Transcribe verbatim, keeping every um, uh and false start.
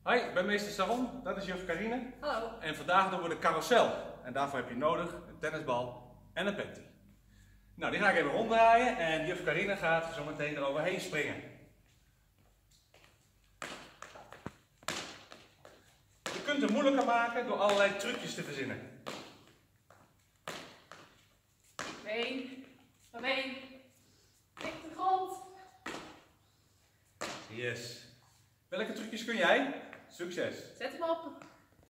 Hoi, ik ben meester Savon, dat is juf Karine. Hallo. En vandaag doen we de carousel. En daarvoor heb je nodig een tennisbal en een panty. Nou, die ga ik even ronddraaien en juf Karine gaat zo meteen eroverheen springen. Je kunt het moeilijker maken door allerlei trucjes te verzinnen. Been. Been. Tik de grond. Yes. Welke trucjes kun jij? Succes! Zet hem op.